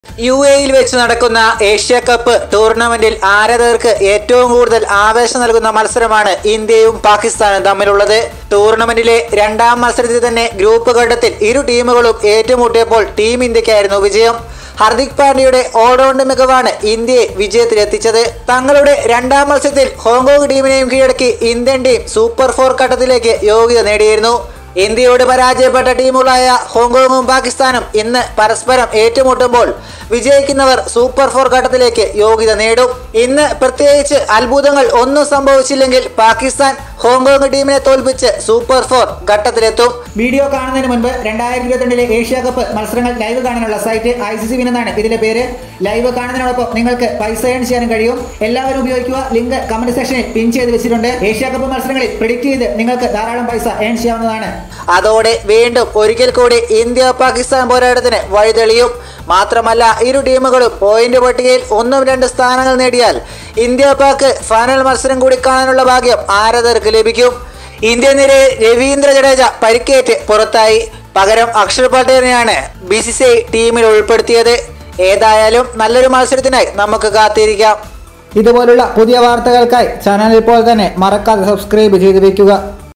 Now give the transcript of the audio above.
യുഎഇയിൽ വെച്ച് നടക്കുന്ന Asia cup ടൂർണമെന്റിൽ ആരാധകർക്ക് ഏറ്റവും കൂടുതൽ ആവേശം നൽകുന്ന മത്സരമാണ് ഇന്ത്യയും പാകിസ്ഥാനും തമ്മിലുള്ളത്. ടൂർണമെന്റിലെ രണ്ടാം മത്സരത്തിൽ തന്നെ ഗ്രൂപ്പ് ഘട്ടത്തിൽ ഇരു ടീമുകളും ഏറ്റുമുട്ടിയപ്പോൾ ടീം ഇന്ത്യക്കായിരുന്നു വിജയം. ഹർദിക് പാണ്ഡ്യയുടെ ഓൾറൗണ്ട് മികവാണ് ഇന്ത്യയെ വിജയത്തിലെത്തിച്ചത്. തങ്ങളുടെ രണ്ടാം മത്സരത്തിൽ ഹോങ്കോങ് ടീമിനെയും കീഴടക്കി ഇന്ത്യൻ ടീം സൂപ്പർ 4 ഘട്ടത്തിലേക്ക് യോഗ്യത നേടിയിരുന്നു. ഇന്ത്യയോട് പരാജയപ്പെട്ട ടീമുകളായ ഹോങ്കോങ്ങും പാകിസ്ഥാനും ഇന്ന് പരസ്പരം ഏറ്റുമുട്ടുമ്പോൾ വിജയിക്കുന്നവർ സൂപ്പർ 4 ഘട്ടത്തിലേക്ക് യോഗ്യത നേടും. ഇന്ന് പ്രത്യേകിച്ച് അത്ഭുതങ്ങൾ ഒന്നും സംഭവിച്ചില്ലെങ്കിൽ പാകിസ്ഥാൻ ഹോങ്കോങ് ടീമിനെ തോൽപ്പിച്ച് സൂപ്പർ 4 ഘട്ടത്തിലെത്തും. വീഡിയോ കാണുന്നതിന് മുൻപ് 2022 ഏഷ്യ കപ്പ് മത്സരങ്ങൾ ലൈവ് കാണാനുള്ള സൈറ്റ് ICCWIN എന്നാണ് ഇതിന്റെ പേര്. ലൈവ് കാണുന്നതിനോടൊപ്പം നിങ്ങൾക്ക് പൈസ ഏൺ ചെയ്യാനും കഴിയും. എല്ലാവരും ഉപയോഗിക്കുക. ലിങ്ക് കമന്റ് സെക്ഷനിൽ പിൻ ചെയ്ത് വെച്ചിട്ടുണ്ട്. ഏഷ്യ കപ്പ് മത്സരങ്ങളിൽ പ്രെഡിക്റ്റ് ചെയ്ത് നിങ്ങൾക്ക് ധാരാളം പൈസ ഏൺ ചെയ്യാവുന്നതാണ്. അതോടെ വീണ്ടും ഒരിക്കൽ കൂടി ഇന്ത്യ പാകിസ്ഥാൻ പോരാട്ടത്തിന് വഴിതെളിയും. മാത്രമല്ല ഇരു ടീമുകളും പോയിന്റ് പട്ടികയിൽ 1-2 സ്ഥാനങ്ങൾ നേടിയാൽ ഇന്ത്യ പാക് ഫൈനൽ മത്സരം കൂടി കാണാനുള്ള ഭാഗ്യം ആരാധകർക്ക് ലഭിക്കും. ഇന്ത്യൻ നിരയിൽ രവീന്ദ്ര ജഡേജ പരിക്കേറ്റ് പുറത്തായി. പകരം അക്ഷർ പട്ടേലിനെയാണ് BCCI ടീമിൽ ഉൾപ്പെടുത്തിയത്. ഏതായാലും നല്ലൊരു മത്സരത്തിനായി നമുക്ക് കാത്തിരിക്കാം. ഇതുപോലുള്ള പുതിയ വാർത്തകൾക്കായി ചാനൽ ഇപ്പോൾ തന്നെ മറക്കാതെ സബ്സ്ക്രൈബ് ചെയ്ത് വെക്കുക.